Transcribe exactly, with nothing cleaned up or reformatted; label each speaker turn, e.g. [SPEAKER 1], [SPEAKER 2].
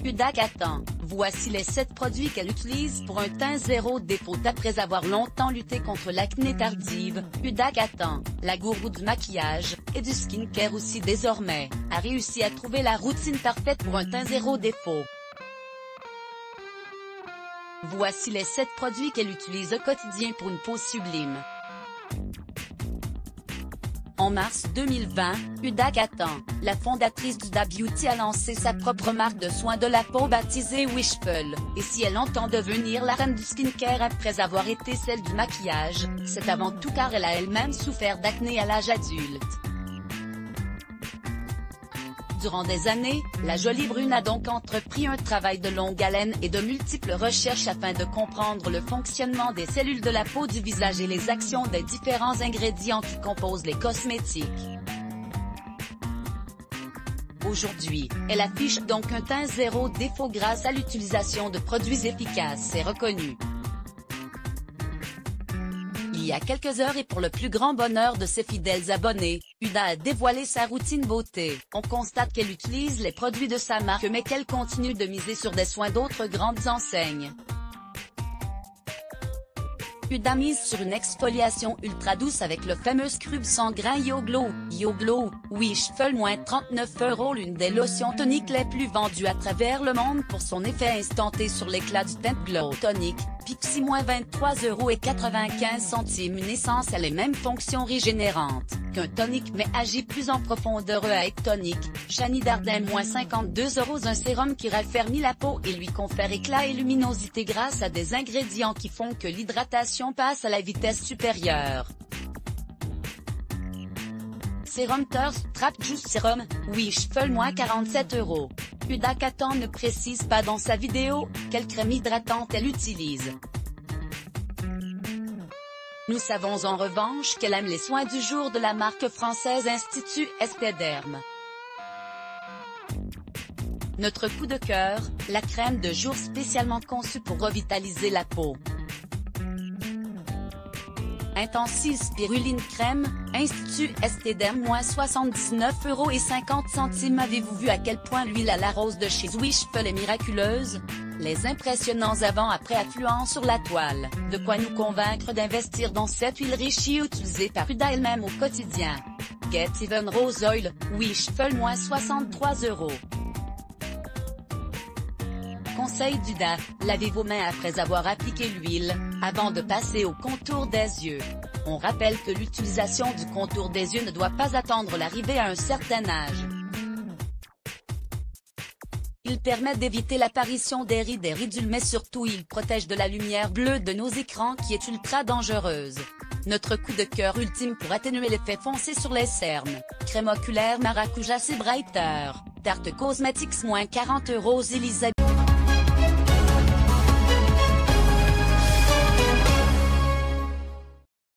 [SPEAKER 1] Huda Kattan, voici les sept produits qu'elle utilise pour un teint zéro défaut. Après avoir longtemps lutté contre l'acné tardive, Huda Kattan, la gourou du maquillage, et du skincare aussi désormais, a réussi à trouver la routine parfaite pour un teint zéro défaut. Voici les sept produits qu'elle utilise au quotidien pour une peau sublime. En mars deux mille vingt, Huda Kattan, la fondatrice d'Huda Beauty, a lancé sa propre marque de soins de la peau baptisée Wishful, et si elle entend devenir la reine du skincare après avoir été celle du maquillage, c'est avant tout car elle a elle-même souffert d'acné à l'âge adulte. Durant des années, la jolie brune a donc entrepris un travail de longue haleine et de multiples recherches afin de comprendre le fonctionnement des cellules de la peau du visage et les actions des différents ingrédients qui composent les cosmétiques. Aujourd'hui, elle affiche donc un teint zéro défaut grâce à l'utilisation de produits efficaces et reconnus. Il y a quelques heures et pour le plus grand bonheur de ses fidèles abonnés, Huda a dévoilé sa routine beauté. On constate qu'elle utilise les produits de sa marque mais qu'elle continue de miser sur des soins d'autres grandes enseignes. Huda mise sur une exfoliation ultra douce avec le fameux scrub sans grain YoGlow. YoGlow, Wishful moins trente-neuf euros. L'une des lotions toniques les plus vendues à travers le monde pour son effet instanté sur l'éclat du teint. Glow Tonic, Pixi moins vingt-trois euros et quatre-vingt-quinze centimes. Une essence à les mêmes fonctions régénérantes qu'un tonique mais agit plus en profondeur. Avec Tonic, Shani Darden moins cinquante-deux euros. Un sérum qui raffermit la peau et lui confère éclat et luminosité grâce à des ingrédients qui font que l'hydratation passe à la vitesse supérieure. Sérum Thirst Trap Juice Serum, Wishful moins quarante-sept euros. Huda Kattan ne précise pas dans sa vidéo quelle crème hydratante elle utilise. Nous savons en revanche qu'elle aime les soins du jour de la marque française Institut Esthederm. Notre coup de cœur, la crème de jour spécialement conçue pour revitaliser la peau. Intensive Spiruline Crème, Institut Esthederm moins soixante-dix-neuf euros et cinquante centimes. Avez-vous vu à quel point l'huile à la rose de chez Wishful est miraculeuse? Les impressionnants avant-après affluents sur la toile, de quoi nous convaincre d'investir dans cette huile riche et utilisée par Huda elle-même au quotidien. Get Even Rose Oil, Wishful moins soixante-trois euros. Conseil d'Huda, lavez vos mains après avoir appliqué l'huile, avant de passer au contour des yeux. On rappelle que l'utilisation du contour des yeux ne doit pas attendre l'arrivée à un certain âge. Il permet d'éviter l'apparition des rides et ridules mais surtout il protège de la lumière bleue de nos écrans qui est ultra dangereuse. Notre coup de cœur ultime pour atténuer l'effet foncé sur les cernes, crème oculaire Maracuja C Brighter, Tarte Cosmetics moins quarante euros. Elizabeth